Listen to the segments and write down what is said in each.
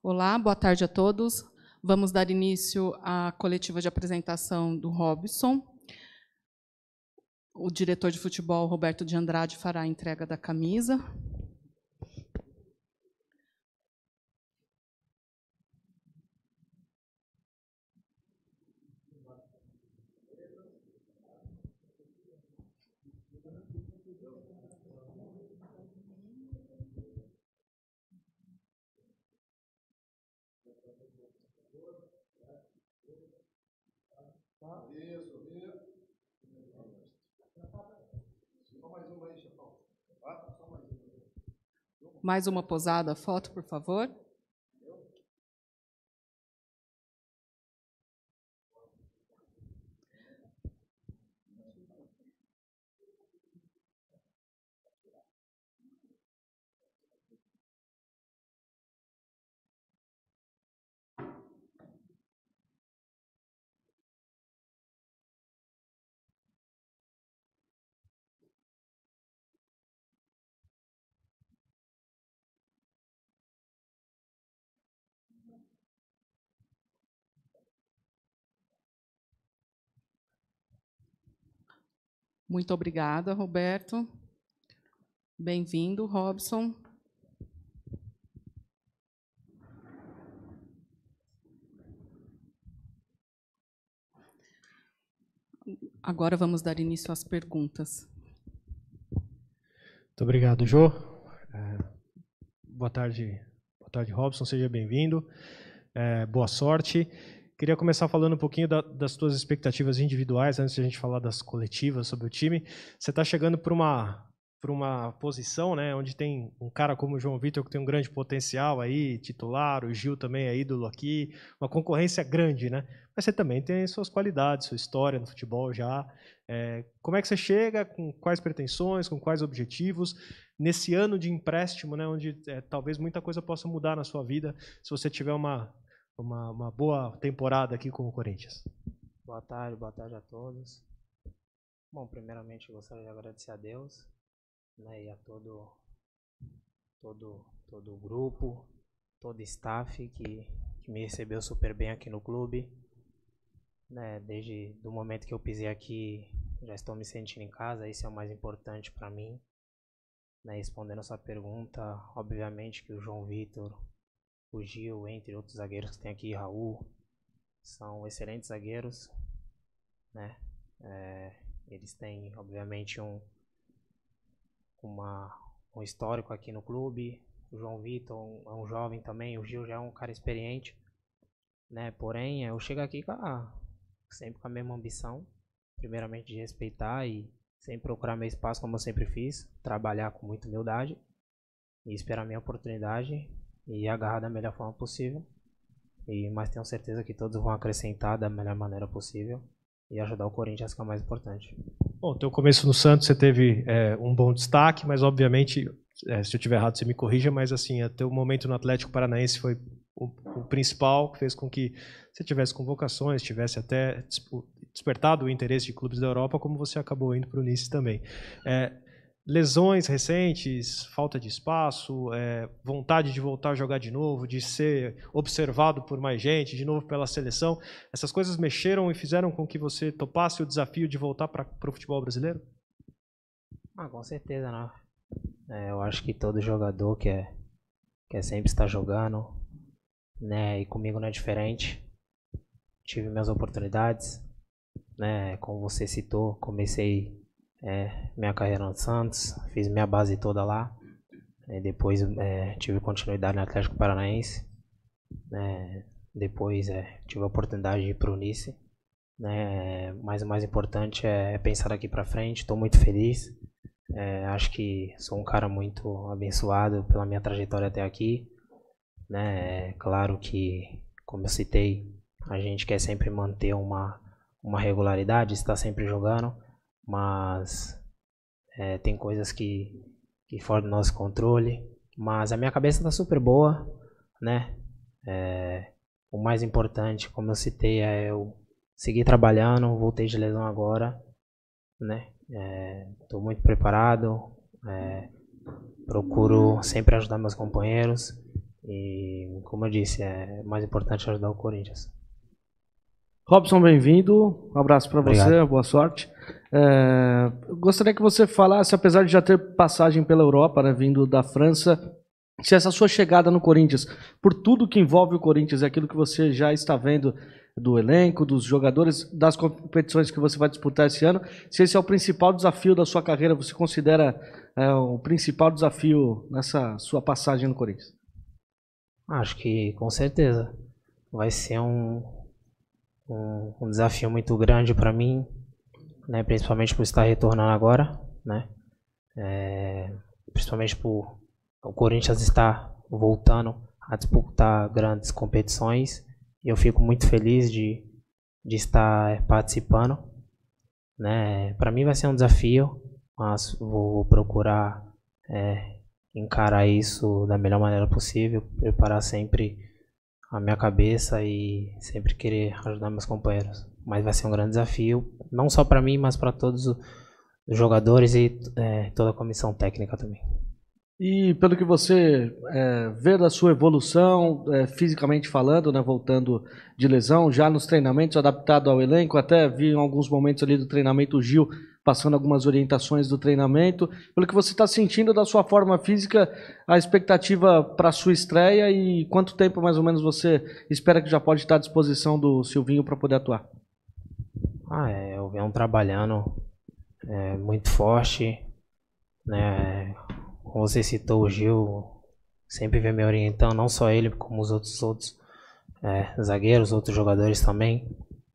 Olá, boa tarde a todos. Vamos dar início à coletiva de apresentação do Robson. O diretor de futebol, Roberto de Andrade, fará a entrega da camisa. Mais uma posada, foto, por favor. Muito obrigada, Roberto. Bem-vindo, Robson. Agora vamos dar início às perguntas. Muito obrigado, Jô. Boa tarde, Robson, seja bem-vindo. Boa sorte. Queria começar falando um pouquinho das suas expectativas individuais, antes de a gente falar das coletivas sobre o time. Você está chegando para uma posição, né, onde tem um cara como o João Vitor, que tem um grande potencial aí, titular, o Gil também é ídolo aqui, uma concorrência grande, né? Mas você também tem suas qualidades, sua história no futebol já. Como é que você chega, com quais pretensões, com quais objetivos, nesse ano de empréstimo, né, onde talvez muita coisa possa mudar na sua vida, se você tiver uma boa temporada aqui com o Corinthians? Boa tarde a todos. Bom, primeiramente eu gostaria de agradecer a Deus, né, e a todo o grupo, todo o staff que me recebeu super bem aqui no clube, né, desde o momento que eu pisei aqui, já estou me sentindo em casa, isso é o mais importante para mim, né, respondendo a sua pergunta, obviamente que o João Vitor, o Gil, entre outros zagueiros que tem aqui, Raul, são excelentes zagueiros, né, eles têm, obviamente, um histórico aqui no clube. O João Vitor é um jovem também, o Gil já é um cara experiente, né? Porém, eu chego aqui sempre com a mesma ambição, primeiramente de respeitar e sempre procurar meu espaço como eu sempre fiz, trabalhar com muita humildade e esperar a minha oportunidade e agarrar da melhor forma possível. Mas tenho certeza que todos vão acrescentar da melhor maneira possível e ajudar o Corinthians, que é o mais importante. Bom, teu começo no Santos você teve um bom destaque, mas obviamente, se eu estiver errado você me corrija, mas assim, teu momento no Atlético Paranaense foi o principal, que fez com que você tivesse convocações, tivesse até despertado o interesse de clubes da Europa, como você acabou indo para o Nice também. Lesões recentes, falta de espaço, vontade de voltar a jogar de novo, de ser observado por mais gente, de novo pela seleção, essas coisas mexeram e fizeram com que você topasse o desafio de voltar para o futebol brasileiro? Com certeza, né? Eu acho que todo jogador quer sempre estar jogando, né? E comigo não é diferente. Tive minhas oportunidades, né? Como você citou, comecei minha carreira no Santos, fiz minha base toda lá, depois tive continuidade no Atlético Paranaense, depois tive a oportunidade de ir para o Nice, mas o mais importante é pensar daqui para frente. Estou muito feliz, acho que sou um cara muito abençoado pela minha trajetória até aqui, né? Claro que, como eu citei, a gente quer sempre manter uma regularidade, estar sempre jogando, mas tem coisas que fora do nosso controle, mas a minha cabeça está super boa, né? O mais importante, como eu citei, é eu seguir trabalhando. Voltei de lesão agora, né? Estou muito preparado, procuro sempre ajudar meus companheiros E, como eu disse, é mais importante ajudar o Corinthians. Robson, bem-vindo. Um abraço para você, boa sorte. Gostaria que você falasse, apesar de já ter passagem pela Europa, né, vindo da França, se essa sua chegada no Corinthians, por tudo que envolve o Corinthians, é aquilo que você já está vendo do elenco, dos jogadores, das competições que você vai disputar esse ano, se esse é o principal desafio da sua carreira, você considera o principal desafio nessa sua passagem no Corinthians? Acho que com certeza vai ser um desafio muito grande para mim, né? Principalmente por estar retornando agora, né? Principalmente por o Corinthians estar voltando a disputar grandes competições. E eu fico muito feliz de estar participando, né? Para mim vai ser um desafio, mas vou procurar encarar isso da melhor maneira possível, preparar sempre a minha cabeça e sempre querer ajudar meus companheiros. Mas vai ser um grande desafio, não só para mim, mas para todos os jogadores e toda a comissão técnica também. E pelo que você vê da sua evolução, fisicamente falando, né, voltando de lesão, já nos treinamentos, adaptado ao elenco, até vi em alguns momentos ali do treinamento o Gil passando algumas orientações do treinamento. Pelo que você está sentindo da sua forma física, a expectativa para a sua estreia e quanto tempo mais ou menos você espera que já pode estar à disposição do Silvinho para poder atuar? Eu venho trabalhando muito forte, né? Como você citou, o Gil sempre vem me orientando, não só ele, como os outros zagueiros, outros jogadores também,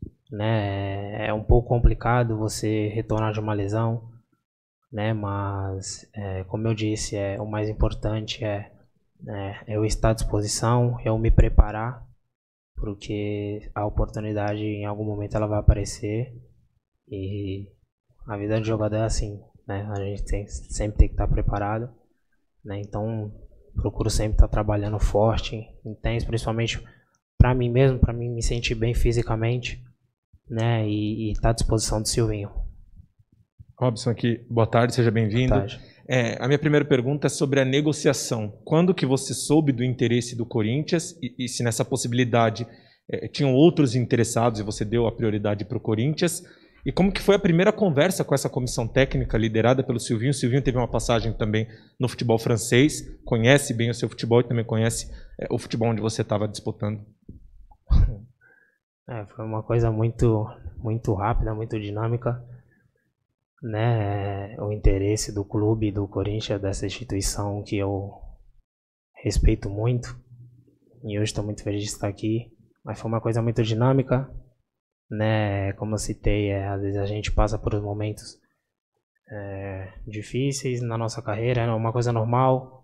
né? É um pouco complicado você retornar de uma lesão, né? Mas, como eu disse, o mais importante é eu estar à disposição, eu me preparar, porque a oportunidade em algum momento ela vai aparecer e a vida de jogador é assim, né? A gente sempre tem que estar preparado, né? Então procuro sempre estar trabalhando forte, intenso, principalmente para mim mesmo, para mim me sentir bem fisicamente, né? E estar à disposição do Silvinho. Robson aqui, boa tarde, seja bem-vindo. Boa tarde. A minha primeira pergunta é sobre a negociação. Quando que você soube do interesse do Corinthians e se nessa possibilidade tinham outros interessados e você deu a prioridade para o Corinthians? E como que foi a primeira conversa com essa comissão técnica liderada pelo Silvinho? O Silvinho teve uma passagem também no futebol francês, conhece bem o seu futebol e também conhece o futebol onde você estava disputando. Foi uma coisa muito, muito rápida, muito dinâmica, né? O interesse do clube, do Corinthians, dessa instituição que eu respeito muito. E hoje estou muito feliz de estar aqui. Mas foi uma coisa muito dinâmica, né? Como eu citei, às vezes a gente passa por momentos difíceis na nossa carreira, é uma coisa normal.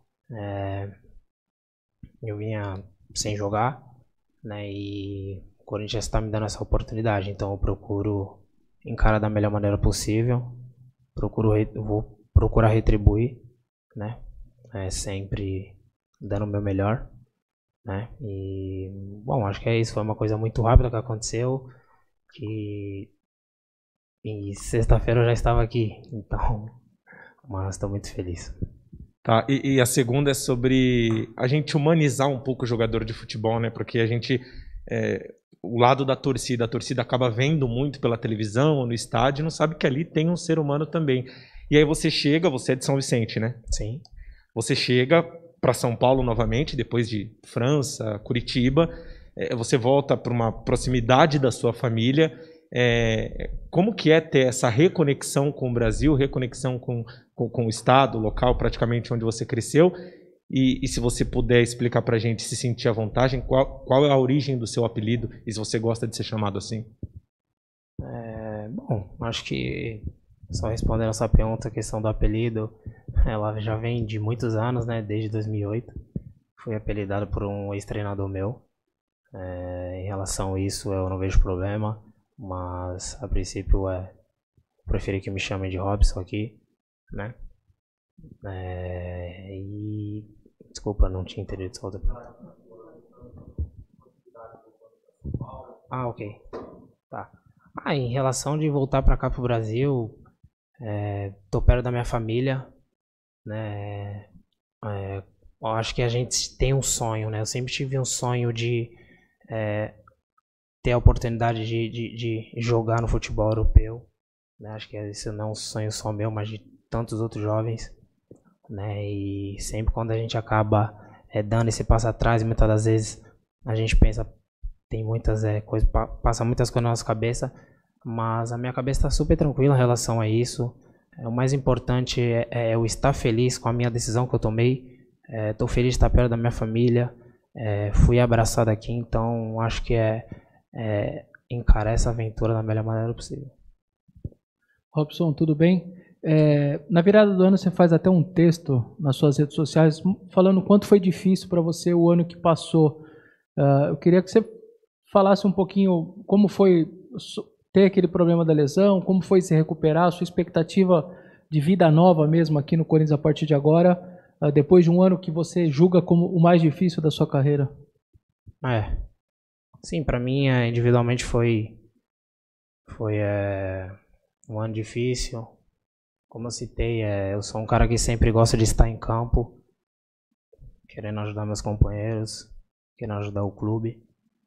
Eu vinha sem jogar, né? E o Corinthians está me dando essa oportunidade, então eu procuro encarar da melhor maneira possível, vou procurar retribuir, né? Sempre dando o meu melhor, né? E bom, acho que é isso, foi uma coisa muito rápida que aconteceu, que em sexta-feira eu já estava aqui, então, mas estou muito feliz. Tá, e a segunda é sobre a gente humanizar um pouco o jogador de futebol, né? Porque a gente, o lado da torcida, a torcida acaba vendo muito pela televisão ou no estádio e não sabe que ali tem um ser humano também. E aí você é de São Vicente, né? Sim. Você chega para São Paulo novamente, depois de França, Curitiba, você volta para uma proximidade da sua família. Como que é ter essa reconexão com o Brasil, reconexão com o estado, o local praticamente onde você cresceu? E se você puder explicar para a gente, se sentir à vontade, qual é a origem do seu apelido e se você gosta de ser chamado assim? Bom, acho que só respondendo essa pergunta, a questão do apelido, ela já vem de muitos anos, né? Desde 2008. Fui apelidado por um ex-treinador meu. Em relação a isso, eu não vejo problema, mas a princípio preferi que me chamem de Robson aqui, né? E desculpa, não tinha entendido essa outra pergunta. Ok. Tá. Em relação de voltar para cá pro Brasil, tô perto da minha família, né? eu acho que a gente tem um sonho, né? Eu sempre tive um sonho de ter a oportunidade de jogar no futebol europeu, né? Acho que esse não é um sonho só meu, mas de tantos outros jovens, né? E sempre quando a gente acaba dando esse passo atrás, muitas das vezes a gente pensa, tem muitas coisas, passa muitas coisas na nossa cabeça, mas a minha cabeça está super tranquila em relação a isso. O mais importante é eu estar feliz com a minha decisão que eu tomei. Estou feliz de estar perto da minha família. Fui abraçado aqui, então acho que encarar essa aventura da melhor maneira possível. Robson, tudo bem? Na virada do ano você faz até um texto nas suas redes sociais falando o quanto foi difícil para você o ano que passou. Eu queria que você falasse um pouquinho como foi ter aquele problema da lesão, como foi se recuperar, a sua expectativa de vida nova mesmo aqui no Corinthians a partir de agora, depois de um ano que você julga como o mais difícil da sua carreira. Sim, para mim individualmente foi um ano difícil. Como eu citei, eu sou um cara que sempre gosta de estar em campo, querendo ajudar meus companheiros, querendo ajudar o clube.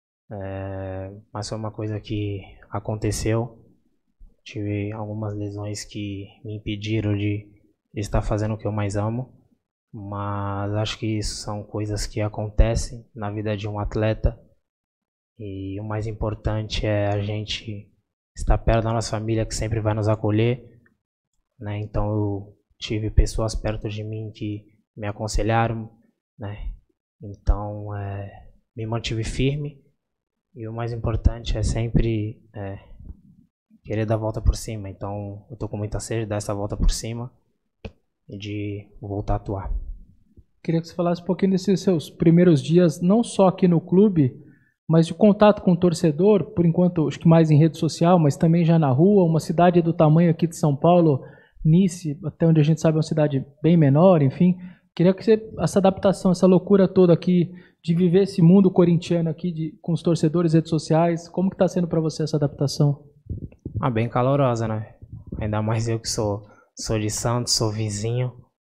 Mas foi uma coisa que aconteceu. Tive algumas lesões que me impediram de estar fazendo o que eu mais amo. Mas acho que isso são coisas que acontecem na vida de um atleta. E o mais importante é a gente estar perto da nossa família, que sempre vai nos acolher, né? Então eu tive pessoas perto de mim que me aconselharam, né? Então me mantive firme. E o mais importante é sempre querer dar a volta por cima. Então eu tô com muita sede de dar essa volta por cima e de voltar a atuar. Queria que você falasse um pouquinho desses seus primeiros dias, não só aqui no clube, mas de contato com o torcedor, por enquanto acho que mais em rede social, mas também já na rua, uma cidade do tamanho aqui de São Paulo, Nice, até onde a gente sabe é uma cidade bem menor, enfim. Queria que você, essa adaptação, essa loucura toda aqui, de viver esse mundo corintiano aqui, com os torcedores, redes sociais, como que está sendo para você essa adaptação? Bem calorosa, né? Ainda mais eu que sou de Santos, sou vizinho,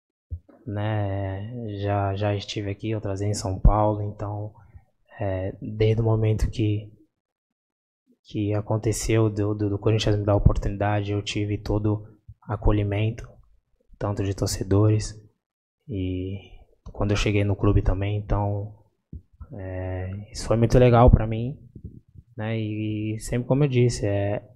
né? Já estive aqui outras vezes em São Paulo, então desde o momento que aconteceu do Corinthians me dar a oportunidade, eu tive todo acolhimento, tanto de torcedores e quando eu cheguei no clube também, então isso foi muito legal para mim, né? E sempre, como eu disse,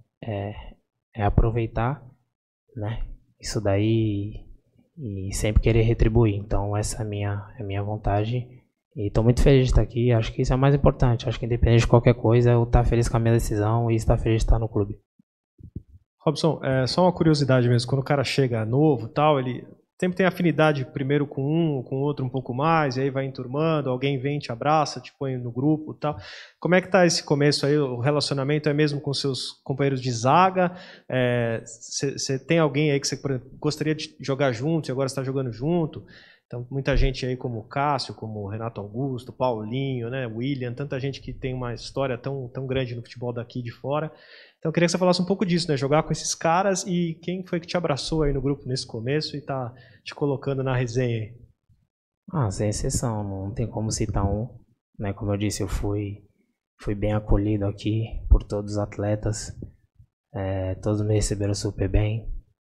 aproveitar, né? Isso daí e sempre querer retribuir. Então essa é a minha vontade e estou muito feliz de estar aqui. Acho que isso é o mais importante. Acho que independente de qualquer coisa, eu estar feliz com a minha decisão e estar feliz de estar no clube. Robson, só uma curiosidade mesmo, quando o cara chega novo tal, ele sempre tem afinidade primeiro com um, com outro um pouco mais, e aí vai enturmando, alguém vem, te abraça, te põe no grupo tal. Como é que tá esse começo aí, o relacionamento é mesmo com seus companheiros de zaga? Você tem alguém aí que você, por exemplo, gostaria de jogar junto e agora está jogando junto? Então, muita gente aí como o Cássio, como o Renato Augusto, Paulinho, né, William, tanta gente que tem uma história tão grande no futebol daqui de fora. Então, eu queria que você falasse um pouco disso, né? Jogar com esses caras e quem foi que te abraçou aí no grupo nesse começo e tá te colocando na resenha aí? Sem exceção, não tem como citar um, né? Como eu disse, eu fui bem acolhido aqui por todos os atletas, todos me receberam super bem.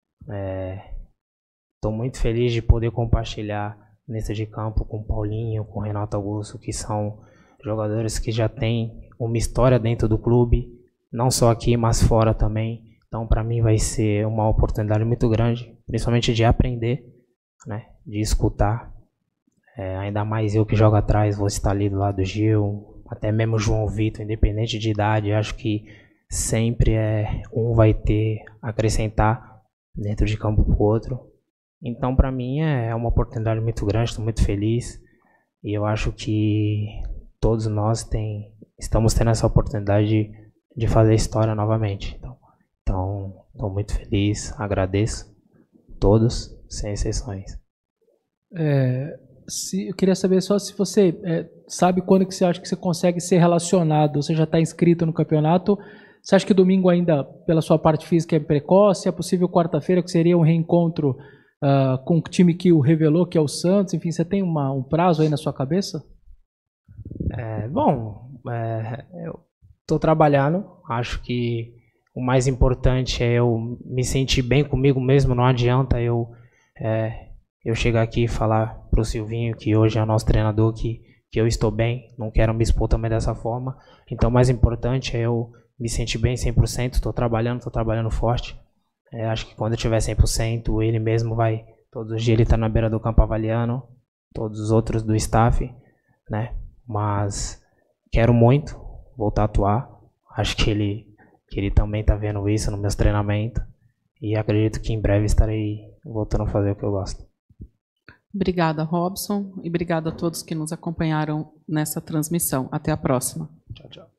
Estou muito feliz de poder compartilhar nesse de campo com o Paulinho, com o Renato Augusto, que são jogadores que já têm uma história dentro do clube, não só aqui, mas fora também. Então, para mim, vai ser uma oportunidade muito grande, principalmente de aprender, né? De escutar. Ainda mais eu que jogo atrás, vou estar ali do lado do Gil, até mesmo o João Vitor, independente de idade. Acho que sempre um vai ter a acrescentar dentro de campo para o outro. Então, para mim, é uma oportunidade muito grande, estou muito feliz. E eu acho que todos nós estamos tendo essa oportunidade de fazer história novamente. Então, estou muito feliz, agradeço todos, sem exceções. Eu queria saber só se você sabe quando que você acha que você consegue ser relacionado. Você já está inscrito no campeonato. Você acha que domingo ainda, pela sua parte física, é precoce? É possível quarta-feira, que seria um reencontro com o time que o revelou, que é o Santos? Enfim, você tem um prazo aí na sua cabeça? Eu estou trabalhando. Acho que o mais importante é eu me sentir bem comigo mesmo. Não adianta eu chegar aqui e falar para o Silvinho, que hoje é o nosso treinador, que eu estou bem. Não quero me expor também dessa forma. Então, o mais importante é eu me sentir bem 100%. Estou trabalhando forte. Acho que quando eu tiver 100%, ele mesmo vai... Todos os dias ele está na beira do campo avaliando. Todos os outros do staff, né? Mas quero muito voltar a atuar. Acho que ele também está vendo isso nos meus treinamentos. E acredito que em breve estarei voltando a fazer o que eu gosto. Obrigada, Robson, e obrigada a todos que nos acompanharam nessa transmissão. Até a próxima. Tchau, tchau.